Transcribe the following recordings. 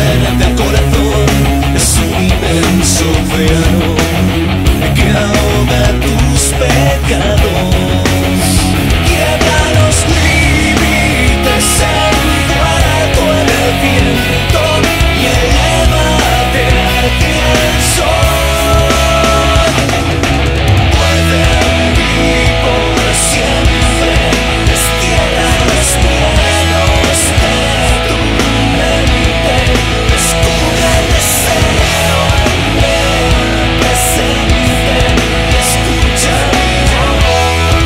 muerte al corazón es un inmenso océano que ahoga tus pecados. Quiebra los límites en tu alto en el viento y elévate hacia el sol. Vuelve a mí por siempre, destierra los miedos de tu mente, descubre el deseo en el presente y escucha mi voz.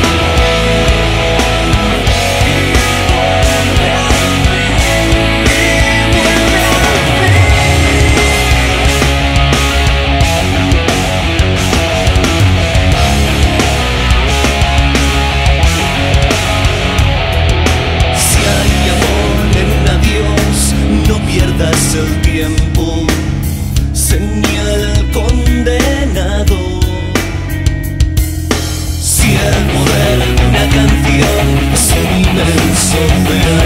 Si hay amor en un adiós, no pierdas el tiempo, señal condenado. Si el poder de una canción es un inmenso océano